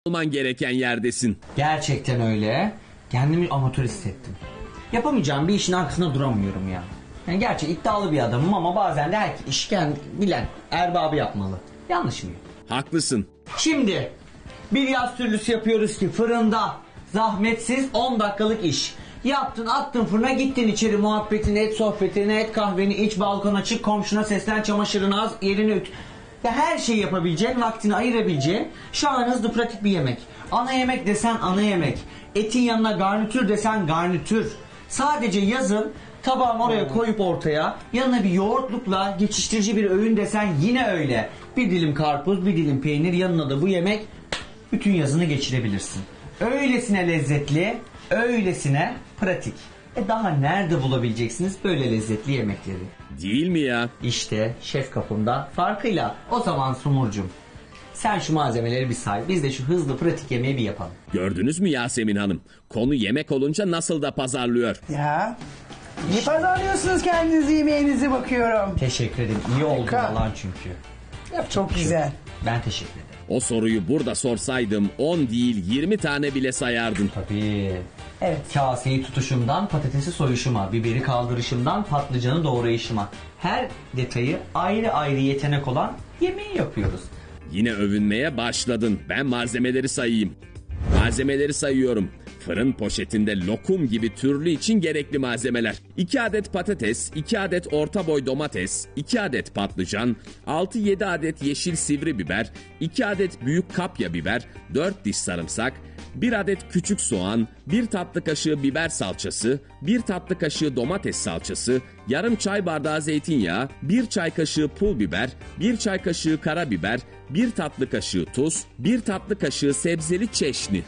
olman gereken yerdesin. Gerçekten öyle. Kendimi amatör hissettim. Yapamayacağım bir işin arkasında duramıyorum ya. Yani gerçi iddialı bir adamım ama bazen de her iş bilen erbabı yapmalı. Yanlış mıyım? Haklısın. Şimdi bir yaz türlüsü yapıyoruz ki fırında zahmetsiz 10 dakikalık iş. Yaptın, attın fırına, gittin içeri, muhabbetini et, sohbetini et, kahveni iç, balkona çık, komşuna seslen, çamaşırını az, yerini üt. Ya her şeyi yapabileceğin, vaktini ayırabileceğin şahane, hızlı, pratik bir yemek. Ana yemek desen ana yemek. Etin yanına garnitür desen garnitür. Sadece yazın tabağını oraya koyup ortaya, yanına bir yoğurtlukla geçiştirici bir öğün desen yine öyle. Bir dilim karpuz, bir dilim peynir, yanına da bu yemek, bütün yazını geçirebilirsin. Öylesine lezzetli, öylesine pratik. Daha nerede bulabileceksiniz böyle lezzetli yemekleri? Değil mi ya? İşte şef kapımda farkıyla. O zaman Sumurcuğum, sen şu malzemeleri bir say, biz de şu hızlı pratik yemeği bir yapalım. Gördünüz mü Yasemin Hanım? Konu yemek olunca nasıl da pazarlıyor. Ya. İyi pazarlıyorsunuz kendinizi, yemeğinizi bakıyorum. Teşekkür ederim. İyi oldu falan çünkü. Çok güzel. Ben teşekkür ederim. O soruyu burada sorsaydım 10 değil 20 tane bile sayardım. Tabii. Evet. Kaseyi tutuşumdan patatesi soyuşuma, biberi kaldırışımdan patlıcanı doğrayışıma. Her detayı ayrı ayrı yetenek olan yemeği yapıyoruz. Yine övünmeye başladın. Ben malzemeleri sayayım. Malzemeleri sayıyorum. Fırın poşetinde lokum gibi türlü için gerekli malzemeler. 2 adet patates, 2 adet orta boy domates, 2 adet patlıcan, 6-7 adet yeşil sivri biber, 2 adet büyük kapya biber, 4 diş sarımsak, 1 adet küçük soğan, 1 tatlı kaşığı biber salçası, 1 tatlı kaşığı domates salçası, yarım çay bardağı zeytinyağı, 1 çay kaşığı pul biber, 1 çay kaşığı karabiber, 1 tatlı kaşığı tuz, 1 tatlı kaşığı sebzeli çeşni.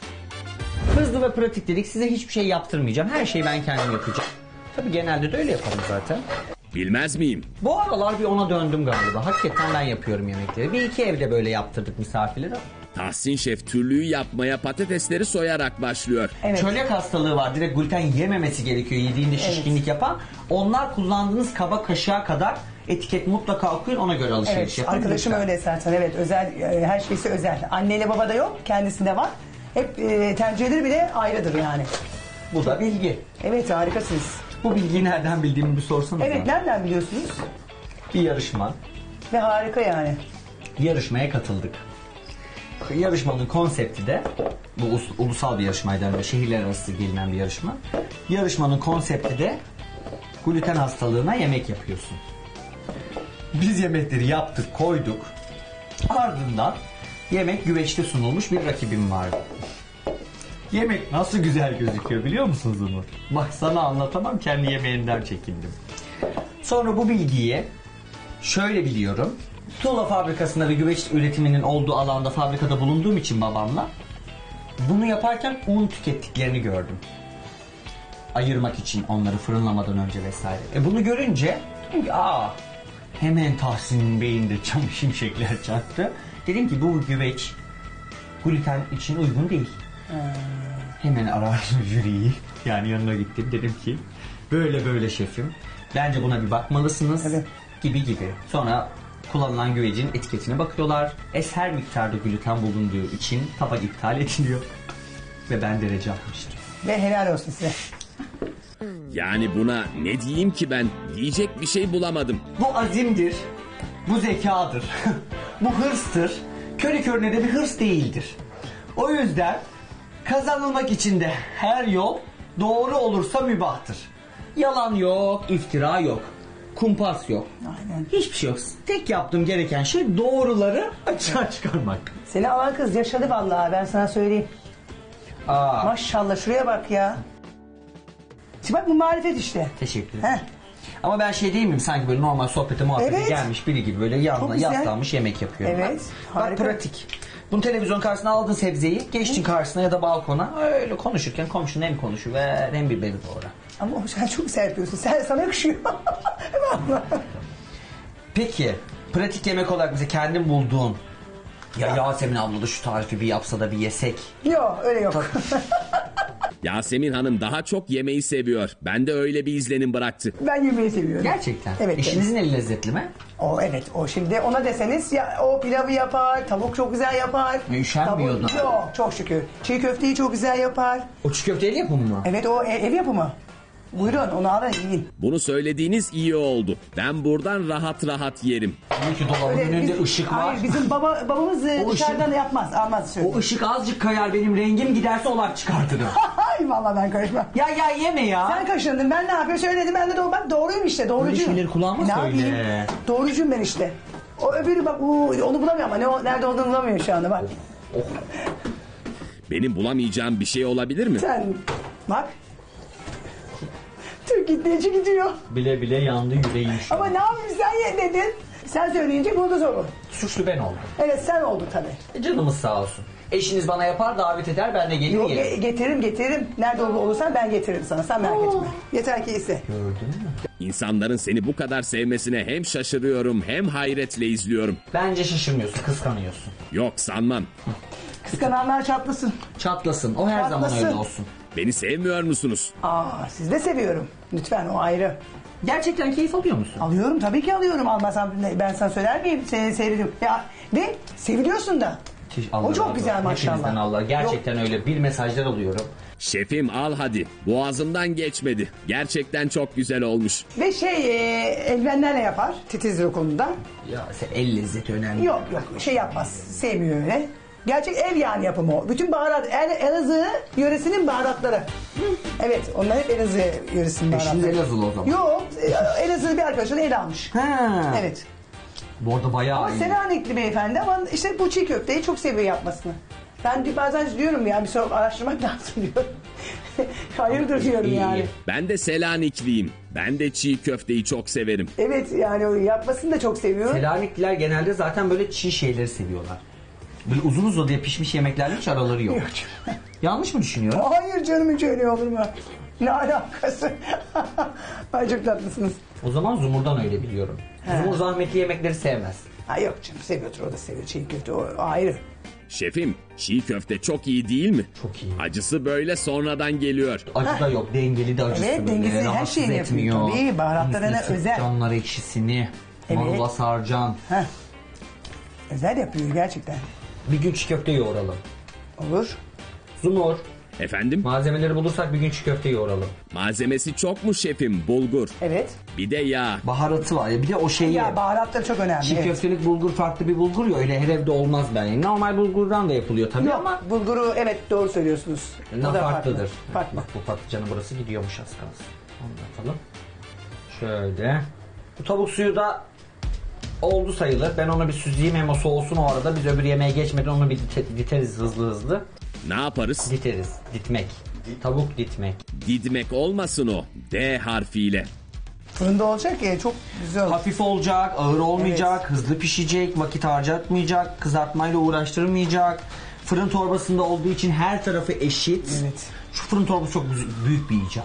Hızlı ve pratik dedik, size hiçbir şey yaptırmayacağım. Her şeyi ben kendim yapacağım. Tabii genelde de öyle yaparım zaten. Bilmez miyim? Bu aralar bir ona döndüm galiba. Hakikaten ben yapıyorum yemekleri. Bir iki evde böyle yaptırdık misafirlere. Tahsin Şef türlüyü yapmaya patatesleri soyarak başlıyor. Evet. Çölyak hastalığı var. Direkt gluten yememesi gerekiyor yediğinde şişkinlik yapan. Onlar kullandığınız kaba kaşığa kadar etiket mutlaka okuyun, ona göre alışveriş Evet, yapın. arkadaşım lütfen. öyle zaten, evet, özel, her şeysi özel. Anneyle babada yok, kendisinde var. Hep tercihleri bile ayrıdır yani. Bu da bilgi. Evet, harikasınız. Bu bilgiyi nereden bildiğimi bir sorsanız. Evet, nereden biliyorsunuz? Bir yarışma. Ve harika yani. Yarışmaya katıldık. Yarışmanın konsepti de, bu ulusal bir yarışmaydı, yani şehirler arası gelinen bir yarışma. Yarışmanın konsepti de gluten hastalığına yemek yapıyorsun. Biz yemekleri yaptık, koyduk. Ardından yemek güveçte sunulmuş bir rakibim vardı. Yemek nasıl güzel gözüküyor biliyor musunuz onu? Bak sana anlatamam, kendi yemeğinden çekindim. Sonra bu bilgiyi şöyle biliyorum. Tuğla fabrikasında ve güveç üretiminin olduğu alanda, fabrikada bulunduğum için babamla bunu yaparken un tükettiklerini gördüm. Ayırmak için onları fırınlamadan önce vesaire. Bunu görünce dedim ki hemen Tahsin Bey'in de şimşekler çaktı. Dedim ki bu güveç gluten için uygun değil. Hemen aradım jüriyi. Yani yanına gittim. Dedim ki böyle böyle şefim. Bence buna bir bakmalısınız. Evet. Gibi. Sonra kullanılan güvecin etiketine bakıyorlar. Eser miktarda gluten bulunduğu için tabak iptal ediliyor. Ve ben derece atmıştım. Ve helal olsun size. Yani buna ne diyeyim ki ben? Diyecek bir şey bulamadım. Bu azimdir. Bu zekadır. Bu hırstır. Körü körüne de bir hırs değildir. O yüzden kazanılmak için de her yol doğru olursa mübahtır. Yalan yok, iftira yok. Kumpas yok. Aynen. Hiçbir şey yok. Tek yaptığım gereken şey doğruları açığa çıkarmak. Seni alan kız yaşadı vallahi, ben sana söyleyeyim. Maşallah, şuraya bak ya. Şimdi bak, bu marifet işte. Teşekkür ederim. Heh. Ama ben şey değil miyim, sanki böyle normal sohbete muhabbete Evet. gelmiş biri gibi böyle yanına Çok güzel. yaslanmış yemek yapıyorum. Evet, Bak harika. pratik. Bunu televizyon karşısına aldın sebzeyi, geçtin karşısına ya da balkona, öyle konuşurken komşun hem konuşuver hem biberi doğra. Ama sen çok güzel yapıyorsun. Sana yakışıyor. Vallahi. Peki pratik yemek olarak bize kendin bulduğun, ya. Yasemin abla da şu tarifi bir yapsa da bir yesek. Yok, öyle yok. Yasemin Hanım daha çok yemeği seviyor. Ben de öyle bir izlenim bıraktı. Ben yemeği seviyorum. Gerçekten. Evet. Eşinizin eli lezzetli mi? O evet, o şimdi ona deseniz ya o pilavı yapar, tavuk çok güzel yapar. Üşenmiyor da. Yok, çok şükür. Çiğ köfteyi çok güzel yapar. O çiğ köfte el yapımı mı? Evet, o ev yapımı. Buyurun, onu alın yiyin. Bunu söylediğiniz iyi oldu. Ben buradan rahat rahat yerim. Tabii ki dolabın Öyle önünde biz- ışık var. Hayır, bizim babamız O dışarıdan yapmaz, almaz. O ışık azıcık kayar, benim rengim giderse olak çıkartırım. Ay vallahi ben karışmam. ya yeme ya. Sen kaşındın, ben ne yapayım söyledim, ben de bak doğruyum işte, doğrucuyum. Böyle şeyleri kulağıma Ne söyle. yapayım? Doğrucuyum ben işte. O öbürü bak onu bulamıyor ama nerede olduğunu bulamıyor şu anda bak. Benim bulamayacağım bir şey olabilir mi? Sen bak. Türk gittiğince gidiyor. Bile bile yandı yüreğim şu Ama an. ne yapayım sen ye dedin. Sen söyleyince buldu soru. Suçlu ben oldum. Evet sen oldun tabii. Canımız sağ olsun. Eşiniz bana yapar, davet eder, ben de gelir Yok, yerim. getiririm. Nerede olursan ben getiririm sana. Sen merak etme. Yeter ki ise. Gördün mü? İnsanların seni bu kadar sevmesine hem şaşırıyorum hem hayretle izliyorum. Bence şaşırmıyorsun, kıskanıyorsun. Yok sanmam. Kıskananlar çatlasın. Çatlasın, o her zaman Çatlasın. öyle olsun. Beni sevmiyor musunuz? Siz de seviyorum. Lütfen o ayrı. Gerçekten keyif alıyor musun? Alıyorum tabii ki alıyorum. Almasam ben sana söyler miyim? Seni seyrediyorum. Ya ve seviliyorsun da. O çok güzel maşallah. Hepinizden Allah. Gerçekten öyle. Bir mesajlar alıyorum. Şefim al hadi. Boğazımdan geçmedi. Gerçekten çok güzel olmuş. Ve eldivenlerle yapar. Titiz lokumunda. Ya el lezzeti önemli. Yok yapmaz. Sevmiyor öyle. Gerçek ev yani yapımı o. Bütün baharat, Elazığ yöresinin baharatları. Evet, onlar hep Elazığ yöresinin baharatları. Eşiniz Elazığlı o zaman. Yok, Elazığ'lı bir arkadaşın el almış. Ha. Evet. Bu arada bayağı Ama iyi. Selanikli beyefendi ama işte bu çiğ köfteyi çok seviyor yapmasını. Ben bazen diyorum ya bir soru araştırmak lazım diyorum. Hayırdır diyorum İyi, yani. iyi. Ben de Selanikliyim. Ben de çiğ köfteyi çok severim. Evet yani o yapmasını da çok seviyor. Selanikliler genelde zaten böyle çiğ şeyleri seviyorlar. Böyle uzun uzadıya pişmiş yemeklerle hiç araları yok. Yok canım. Yanlış mı düşünüyorum? Hayır canım hiç öyle olur mu? Ne alakası? Ay çok tatlısınız. O zaman Zumur'dan öyle biliyorum. Zumur zahmetli yemekleri sevmez. Ha yok canım seviyordur o da seviyor çiğ köfte o ayrı. Şefim, çiğ köfte çok iyi değil mi? Çok iyi. Acısı böyle sonradan geliyor. Acı da yok, dengeli de acısı Evet, böyle. dengesi, her Rahatsız şeyini yapıyor etmiyor. tabii, baharatlarına Üstüne özel. sıkacaksın ekşisini, Evet. marula saracaksın. Heh. Özel yapıyor gerçekten. Bir gün çiğ köfte yoğuralım. Olur. Zumur, Efendim? malzemeleri bulursak bir gün çiğ köfte yoğuralım. Malzemesi çok mu şefim? Bulgur. Evet. Bir de yağ. Baharatı var ya, bir de o şeyi. Ya baharatları çok önemli. Çiğ evet. köftelik bulgur farklı bir bulgur ya, öyle her evde olmaz bence. Normal bulgurdan da yapılıyor tabii Yok ama bulguru evet doğru söylüyorsunuz. ne O da farklıdır. Farklı. Bak bu patlıcanın burası gidiyormuş az kalsın. Onu da atalım. Şöyle. Bu tavuk suyu da oldu sayılır. Ben onu bir süzeyim, hem o soğusun o arada. Biz öbür yemeğe geçmeden onu bir diteriz hızlı. Ne yaparız? Diteriz. Ditmek. Tavuk ditmek. Didmek olmasın o. D harfiyle. Fırında olacak ya çok güzel olur. Hafif olacak, ağır olmayacak, hızlı pişecek, vakit harcatmayacak, kızartmayla uğraştırmayacak. Fırın torbasında olduğu için her tarafı eşit. Evet. Şu fırın torbası çok büyük bir icat.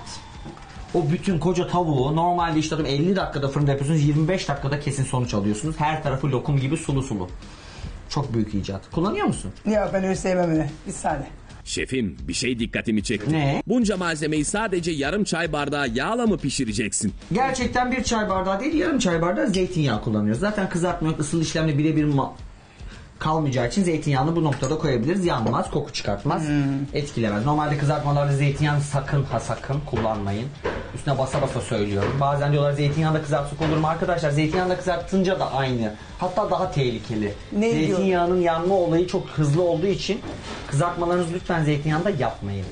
O bütün koca tavuğu normalde işte 50 dakikada fırında yapıyorsunuz, 25 dakikada kesin sonuç alıyorsunuz. Her tarafı lokum gibi sulu sulu. Çok büyük icat. Kullanıyor musun? Ya ben öyle sevmem öyle. Bir saniye. Şefim, bir şey dikkatimi çekti. Ne? Bunca malzemeyi sadece yarım çay bardağı yağla mı pişireceksin? Gerçekten bir çay bardağı değil, yarım çay bardağı zeytinyağı kullanıyoruz. Zaten kızartma yok, ısıl işlemle birebir kalmayacağı için zeytinyağını bu noktada koyabiliriz. Yanmaz, koku çıkartmaz, etkilemez. Normalde kızartmalarda zeytinyağını sakın kullanmayın. Üstüne basa basa söylüyorum. Bazen diyorlar zeytinyağında kızartsak olur mu? Arkadaşlar zeytinyağında kızartınca da aynı. Hatta daha tehlikeli. Ne Zeytinyağının yanma olayı çok hızlı olduğu için kızartmalarınızı lütfen zeytinyağında yapmayın.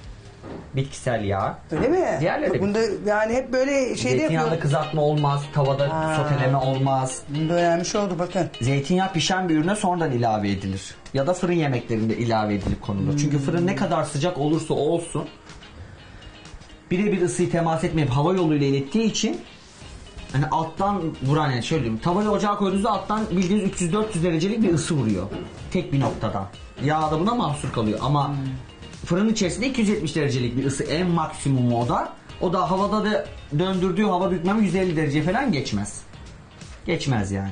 Bitkisel yağ. Öyle mi? Diğerleri de Bunda yani hep böyle şeyde Zeytinyağında yapıyorum. kızartma olmaz, tavada soteleme olmaz. Bunda önemli oldu bakın. Zeytinyağı pişen bir ürüne sonradan ilave edilir. Ya da fırın yemeklerinde ilave edilip konulur. Çünkü fırın ne kadar sıcak olursa olsun birebir ısıyı temas etmeyip hava yoluyla ilettiği için hani alttan vuran, yani şöyle diyeyim, tavayı ocağa koyduğunuzda alttan bildiğiniz 300-400 derecelik bir ısı vuruyor. Tek bir noktadan. Yağ da buna mahsur kalıyor ama fırının içerisinde 270 derecelik bir ısı en maksimumu o da. O da havada da döndürdüğü hava bükmemi 150 derece falan geçmez. Geçmez yani.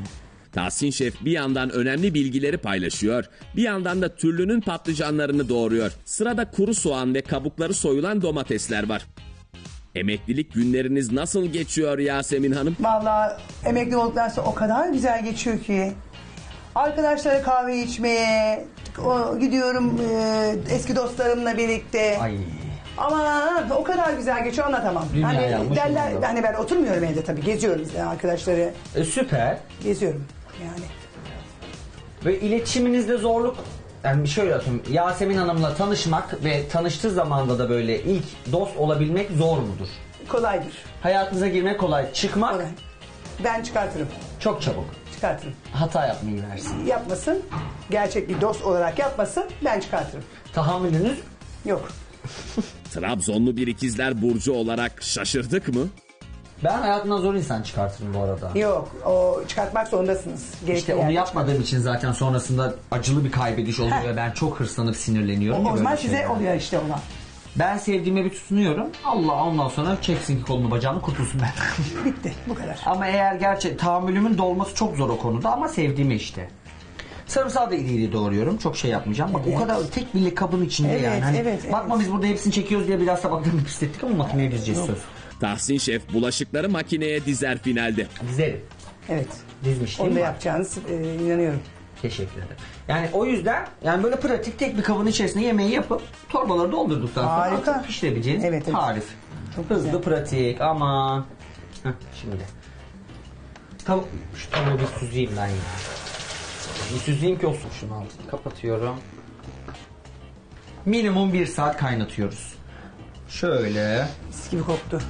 Tahsin Şef bir yandan önemli bilgileri paylaşıyor, bir yandan da türlünün patlıcanlarını doğuruyor. Sırada kuru soğan ve kabukları soyulan domatesler var. Emeklilik günleriniz nasıl geçiyor Yasemin Hanım? Vallahi emekli olduktan sonra o kadar güzel geçiyor ki. Arkadaşlara kahve içmeye gidiyorum, eski dostlarımla birlikte. Ay. Ama o kadar güzel geçiyor, anlatamam. Dünya Hani yanmış derler, oldu. hani ben oturmuyorum evde tabii, geziyorum arkadaşları. Süper. Geziyorum yani. Ve iletişiminizde zorluk, yani şöyle atayım, Yasemin Hanım'la tanışmak ve tanıştığı zamanda da böyle ilk dost olabilmek zor mudur? Kolaydır. Hayatınıza girmek kolay, çıkmak Kolay. Ben çıkartırım. çok çabuk. Çıkartırım. Hata yapmayı versin. Yapmasın. Gerçek bir dost olarak yapmasın. Ben çıkartırım. Tahammülünüz Yok. Trabzonlu bir ikizler burcu olarak şaşırdık mı? ben hayatımdan zor insan çıkartırım bu arada. Yok. O çıkartmak zorundasınız. Gerekli İşte onu yerde yapmadığım için zaten sonrasında acılı bir kaybediş oluyor Heh. ve ben çok hırslanıp sinirleniyorum. ya O zaman böyle size şeylere. oluyor işte olan. Ben sevdiğime bir tutunuyorum. Allah ondan sonra çeksin ki kolunu bacağını kurtulsun ben. Bitti. Bu kadar. Ama eğer gerçek tahammülümün dolması çok zor o konuda ama sevdiğimi işte. Sarımsağı da iri iri doğruyorum. Çok şey yapmayacağım. Bak Evet. o kadar tek bir kabın içinde Evet, yani. Hani evet, bakma evet. biz burada hepsini çekiyoruz diye biraz tabaklarını pislettik ama makineye dizeceğiz söz. Tahsin Şef bulaşıkları makineye dizer finalde. Dizerim. Evet. Dizmiş değil Onu da mi? yapacağınız inanıyorum. Teşekkür ederim. Yani o yüzden yani böyle pratik tek bir kabın içerisine yemeği yapıp torbaları doldurduktan sonra Harika. atıp pişirebileceğiniz Evet, evet. tarif. Çok Hızlı, güzel. pratik, aman. Heh, şimdi. Şu tavuğu bir süzeyim ben ya. Bir süzeyim ki olsun, şunu altını kapatıyorum. Minimum 1 saat kaynatıyoruz. Şöyle. Mis gibi koktu.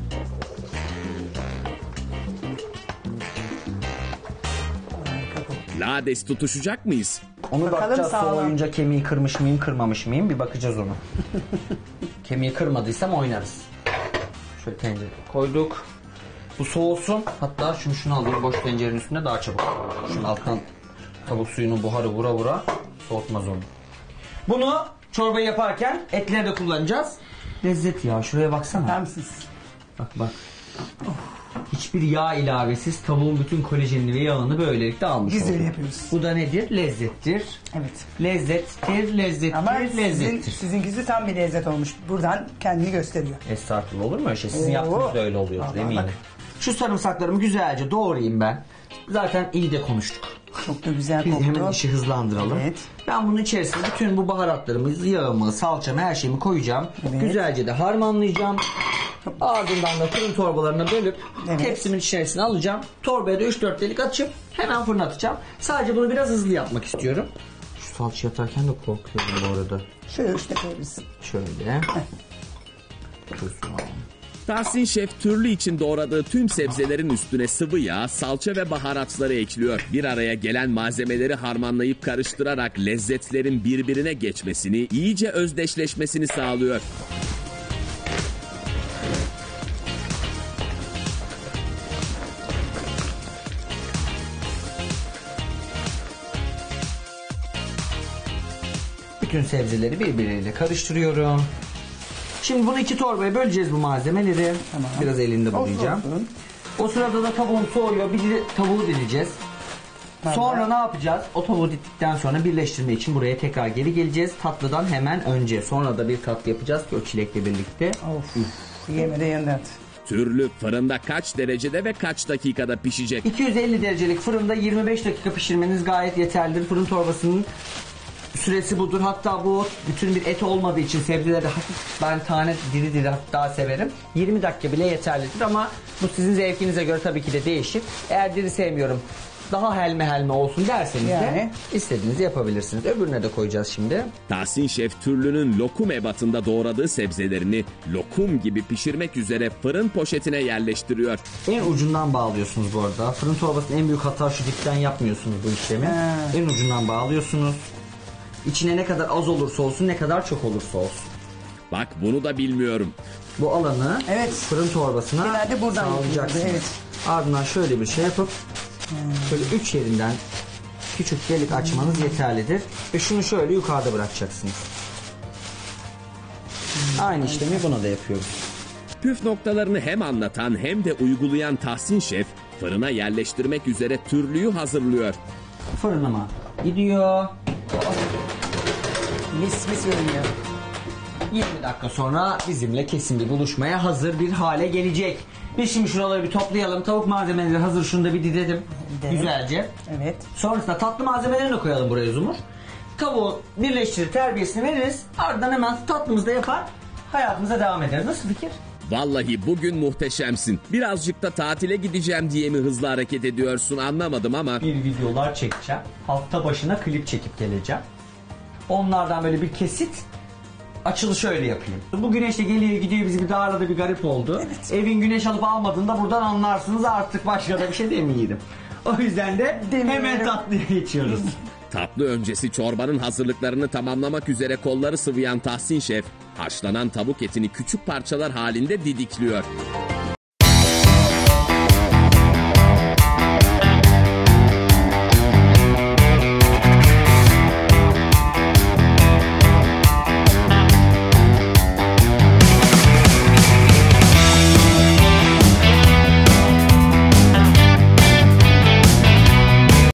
Harika koktu. Lades tutuşacak mıyız? Onu Bakalım bakacağız sağlam. soğuyunca kemiği kırmış mıyım kırmamış mıyım bir bakacağız onu. Kemiği kırmadıysam oynarız. Şöyle tencereye koyduk. Bu soğusun. Hatta şunu alayım, boş tencerenin üstünde daha çabuk. Şunun alttan tavuk suyunun buharı vura vura soğutmaz onu. Bunu çorbayı yaparken etleri de kullanacağız. Lezzet ya, şuraya baksana. Bakar mısınız? Bak. Hiçbir yağ ilavesiz tavuğun bütün kolajenini ve yağını böylelikle almış Biz olduk. öyle yapıyoruz. Bu da nedir? Lezzettir. Evet. Lezzettir. Ama Lezzettir. sizinkisi tam bir lezzet olmuş. Buradan kendini gösteriyor. Estağfurullah, olur mu öyle şey? Sizin Oo. yaptığınız da öyle oluyor Vallahi eminim. bak. Şu sarımsaklarımı güzelce doğrayayım ben. Zaten iyi de konuştuk. Çok da güzel Biz hemen koktu. işi hızlandıralım. Evet. Ben bunun içerisine bütün bu baharatlarımı, yağımı, salçamı, her şeyimi koyacağım. Evet. Güzelce de harmanlayacağım. Ardından da fırın torbalarına bölüp Evet. tepsimin içerisine alacağım. Torbaya da 3-4 delik açıp hemen fırına atacağım. Sadece bunu biraz hızlı yapmak istiyorum. Şu salça atarken de korkuyorum bu arada. Şöyle üstüne koyabilirsin. Şöyle. Tuzunu. Tahsin Şef türlü için doğradığı tüm sebzelerin üstüne sıvı yağ, salça ve baharatları ekliyor. Bir araya gelen malzemeleri harmanlayıp karıştırarak lezzetlerin birbirine geçmesini, iyice özdeşleşmesini sağlıyor. Bütün sebzeleri birbiriyle karıştırıyorum. Şimdi bunu 2 torbaya böleceğiz bu malzemeleri. Tamam. Biraz elinde bulacağım. Olsun. O sırada da tavuğum soğuyor. Bir de tavuğu dileceğiz. Tamam. Sonra ne yapacağız? O tavuğu dittikten sonra birleştirme için buraya tekrar geri geleceğiz. Tatlıdan hemen önce. Sonra da bir tatlı yapacağız ki o çilekle birlikte. Of. Yeme de yanına at. Türlü fırında kaç derecede ve kaç dakikada pişecek? 250 derecelik fırında 25 dakika pişirmeniz gayet yeterlidir. Fırın torbasının süresi budur. Hatta bu bütün bir et olmadığı için sebzeleri hafif, ben tane diri diri daha severim. 20 dakika bile yeterlidir ama bu sizin zevkinize göre tabii ki de değişir. Eğer diri sevmiyorum, daha helme olsun derseniz de Yani? istediğinizi yapabilirsiniz. Öbürüne de koyacağız şimdi. Tahsin Şef türlünün lokum ebatında doğradığı sebzelerini lokum gibi pişirmek üzere fırın poşetine yerleştiriyor. En ucundan bağlıyorsunuz bu arada. Fırın torbasının en büyük hata şu, dipten yapmıyorsunuz bu işlemi. En ucundan bağlıyorsunuz. İçine ne kadar az olursa olsun, ne kadar çok olursa olsun. Bak bunu da bilmiyorum. Bu alanı Evet. fırın torbasına Genelde buradan sağlayacaksınız. yapıyoruz, Ardından şöyle bir şey yapıp şöyle 3 yerinden küçük delik açmanız yeterlidir. Ve şunu şöyle yukarıda bırakacaksınız. Aynı işlemi buna da yapıyoruz. Püf noktalarını hem anlatan hem de uygulayan Tahsin Şef, Fırına yerleştirmek üzere türlüyü hazırlıyor. Fırınıma gidiyor. Mis mis görünüyor. 20 dakika sonra bizimle kesin bir buluşmaya hazır bir hale gelecek. Biz şimdi şuraları bir toplayalım. Tavuk malzemeleri hazır. Şunu da bir dizelim. Güzelce. Evet. Sonrasında tatlı malzemelerini de koyalım buraya Zumur. Tavuğu birleştirir, terbiyesini veririz. Ardından hemen tatlımızı da yapar. Hayatımıza devam ederiz. Nasıl fikir? Vallahi bugün muhteşemsin. Birazcık da tatile gideceğim diye mi hızlı hareket ediyorsun anlamadım ama... Bir videolar çekeceğim. Hafta başına klip çekip geleceğim. Onlardan böyle bir kesit açılışı öyle yapayım. Bu güneş de geliyor gidiyor, bizi bir daha bir garip oldu. Evet. Evin güneş alıp almadığında buradan anlarsınız, artık başka da bir şey demeyelim. O yüzden de hemen tatlıya geçiyoruz. Tatlı öncesi çorbanın hazırlıklarını tamamlamak üzere kolları sıvayan Tahsin Şef, haşlanan tavuk etini küçük parçalar halinde didikliyor.